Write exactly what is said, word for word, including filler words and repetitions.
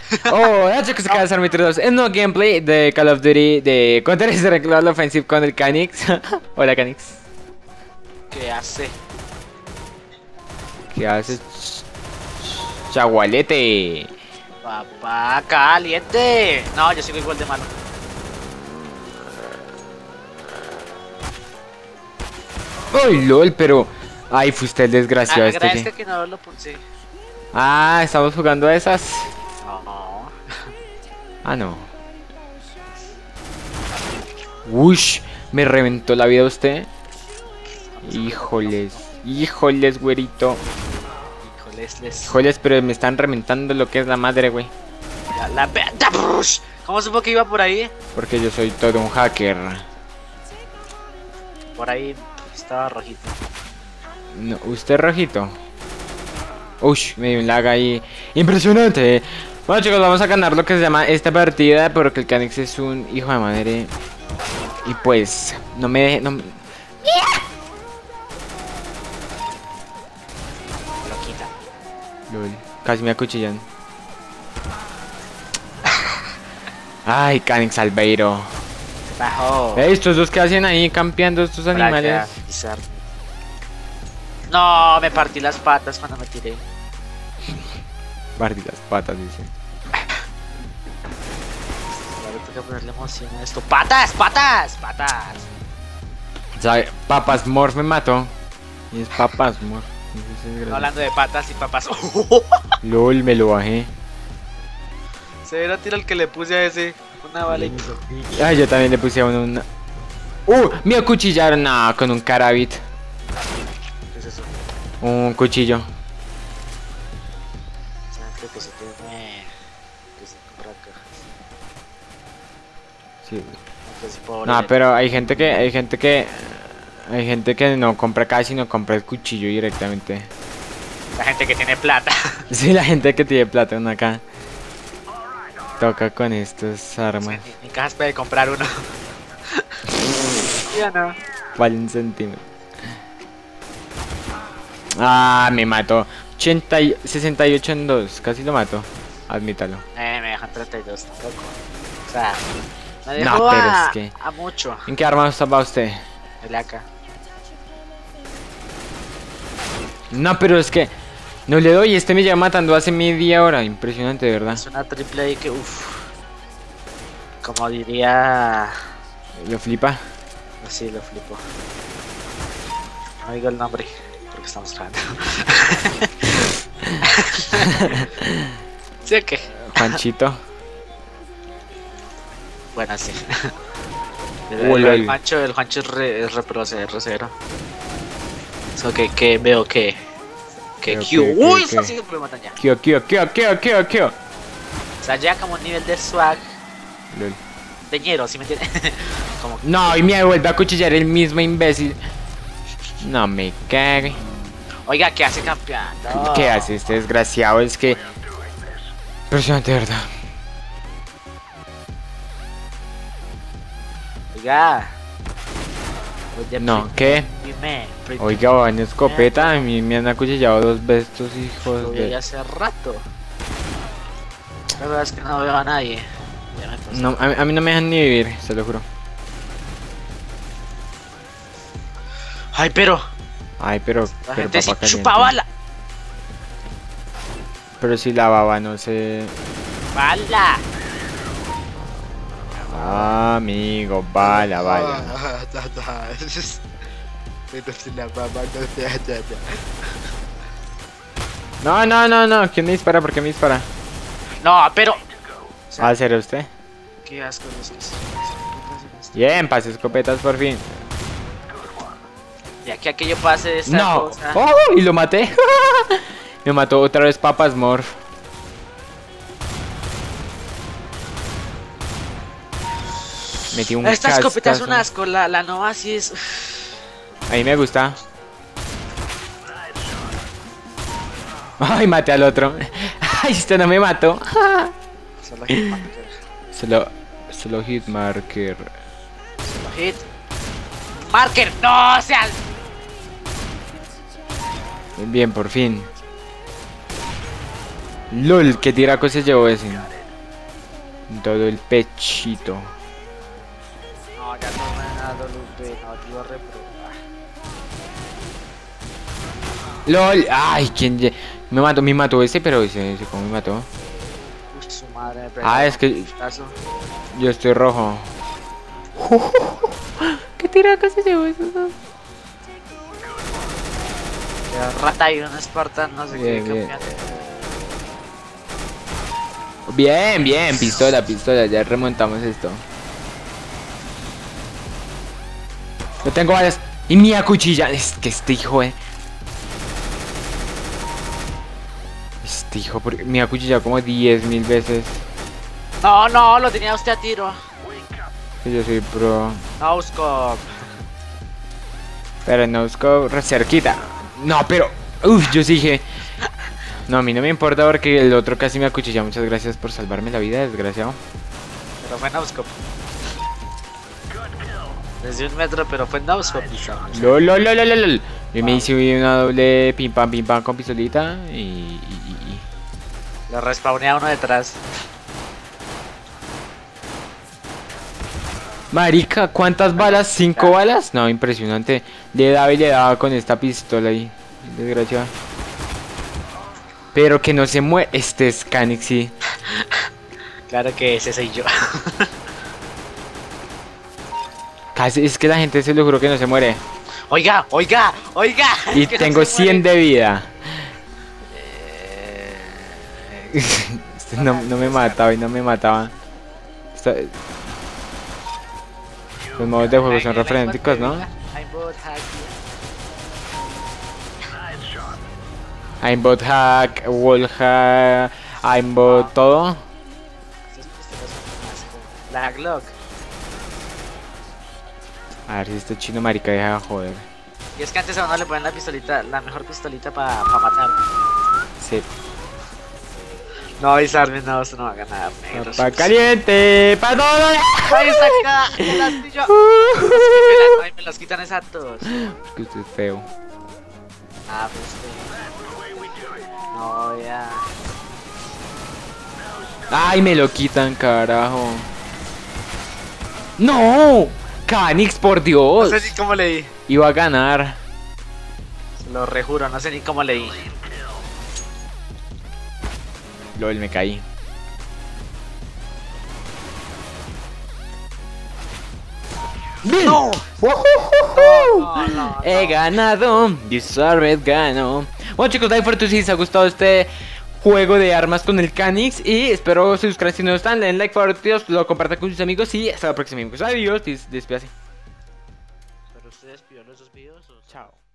Oh, hola chicos, acá es Army dos en nuevo gameplay de Call of Duty de Counter-Strike Global Offensive con el Canix. Hola Canix. ¿Qué hace? ¿Qué haces? Chagualete. Papá, caliente. No, yo sigo igual de malo. Ay, lol, pero... Ay, fue usted el desgraciado Ah, este. agradezca que- que no lo puse. Ah, estamos jugando a esas. No. Ah, no. Ush, me reventó la vida usted. Híjoles, híjoles, güerito. Híjoles, les. Híjoles, pero me están reventando lo que es la madre, güey. La, la pe- ¡Da, brush! ¿Cómo supo que iba por ahí? Porque yo soy todo un hacker. Por ahí estaba rojito. No, usted rojito. Ush, me dio un lag ahí. Impresionante. Bueno chicos, vamos a ganar lo que se llama esta partida. Porque el Canix es un hijo de madre. Y pues, no me deje... No... me- Lo quita. Lol, casi me acuchillan. Ay, Canix Albeiro. Bajo. Eh, estos dos que hacen ahí campeando estos animales. Para pisar. No, me partí las patas cuando me tiré. Partí las patas, dice. Ahora tengo que ponerle emoción a esto. ¡Patas! ¡Patas! ¡Patas! ¿Sabe? Papas Morph me mató. Y es Papas Morph. No sé si es No, gracioso. hablando de patas y papas. LOL, me lo bajé. Se era tiro el que le puse a ese. Una bala y... Ay, yo también le puse a uno una... ¡Uh! Me acuchillaron nah, con un carabit. ¿Qué es eso? Un cuchillo. O sea, creo que se tiene... Que se compra cajas. Sí. Que se puede No, volver. pero hay gente que... Hay gente que... Hay gente que no compra casi, no compra el cuchillo directamente. La gente que tiene plata. Sí, la gente que tiene plata, uno acá. Toca con estas armas. Mi, mi caja puede comprar uno. Ya no. Vale un centímetro. Ah, me mató. ochenta y... sesenta y ocho en dos. Casi lo mato. Admítalo. Eh, me dejan treinta y dos tampoco. O sea, me No, dejó pero a, es que- a mucho. ¿En qué arma va usted? El A K. No, pero es que... No le doy. Este me lleva matando hace media hora. Impresionante, de verdad. Es una triple ahí que, uff. Como diría. Lo flipa. Así lo flipo. No digo el nombre, porque estamos grabando. ¿Sí o qué? Juanchito. Bueno, sí. El, Uh, el, lol. el Juancho, el Juancho es re, es repro R cero. Eso que, que veo que. Que Veo Q. que- Uy, que- eso sí que me matan ya. Kio, kio, kio, kio, kio, kio. O sea, ya como un nivel de swag. Lol. De ñero, ¿sí me entiendes? Como No, y me vuelve a cuchillar el mismo imbécil. No me cague. Oiga, ¿qué hace campeando? ¿Qué hace este desgraciado? Es que... Impresionante, de verdad. Oiga. Oye, No, pri- ¿qué? Dime, pri- Oiga, van escopeta. A mí me han acuchillado dos veces estos Lo hijos vi de... hace rato. La verdad es que no veo a nadie. Ya me pasó. No, a, mí- a mí no me dejan ni vivir, se lo juro. Ay, pero. Ay, pero... La pero gente sí papá caliente. chupa bala. Pero si la baba no se... Bala. Ah, amigo, bala, bala. No, no, no, no. ¿Quién me dispara? ¿Por qué me dispara? No, pero. ¿Va a ser usted? Qué asco los que se. Bien, pase escopetas por fin. Ya que aquello pase de esta No. cosa. ¡Oh! Y lo maté. Me mató otra vez Papas Morph. Metí un Esta escopeta es cascazo. un asco. La, la nova sí es. A mí me gusta. Ay, maté al otro. Ay, este no me mató. Solo hit marker. Solo, solo hit marker. Solo hit. Marker. No, o sea. Bien, por fin. LOL, qué tiraco se llevó ese. Todo el pechito. No, ya no me han dado luz de no, yo repro. LOL, ay, quién lle- me mató, me mató ese, pero ese, ese cómo me mató. Uy, su madre me pegó. Ah, es que Tazo. yo estoy rojo. ¿Qué tiraco se llevó eso? Ya, rata y un Spartan, no sé Bien, qué bien. campeón. Bien, bien, pistola, pistola, ya remontamos esto. Yo tengo varias. Y mi cuchilla. Es que este hijo, eh. Este hijo, porque me ha cuchillado como diez mil veces. No, no, lo tenía usted a tiro. Que yo soy pro. No, scope. Pero no busco re cerquita. No, pero. Uff, yo sí dije. No, a mí no me importa porque el otro casi me acuchilla. Muchas gracias por salvarme la vida, desgraciado. Pero fue no scope. Desde un metro, pero fue no scope. Lol, lol, lol, lol, lol. Yo me hice una doble pim pam pim pam con pistolita y. y, y, y. Lo respawnea uno detrás. Marica, ¿cuántas balas? ¿Cinco balas? No, impresionante. Le daba y le daba con esta pistola ahí. Desgraciado. Pero que no se mueve. Este es Canix, sí. Claro que ese soy yo. Casi, es que la gente se lo juro que no se muere. Oiga, oiga, oiga. Y que no tengo se cien muere. de vida. Eh, Este no, no me mataba y no me mataba. Esta- Los modos de juego son referénticos, ¿no? Aimbot hack. Aimbot hack, wall hack, aimbot todo. Esas pistolas son un asco. La Glock. A ver si este chino marica deja de joder. Y es que antes a uno le ponen la pistolita, la mejor pistolita para pa matar. Sí. No, Isarme, no, esto no va a ganar, negro. Pa' caliente, pa' todo. ¡Ay, saca! ¡Me las pillo! Es que me las, ay, me las quitan exactos. Es que usted es feo. Ah, pues este. No, ya. Ay, me lo quitan, carajo. ¡No! Canix, por No Dios. sé ni cómo leí. Iba a ganar. Se lo rejuro, no sé ni cómo leí. LOL, me caí. ¡No! ¡Woohoo! No, no, no. He ganado, Disarmed ganó. Bueno chicos, like por tu si les ha gustado este juego de armas con el Canix. Y espero se suscriban si no están, le den like favoritos, lo compartan con sus amigos. Y hasta la próxima amigos. Adiós, des despídase. Pero ustedes pidieron esos videos o... Chao.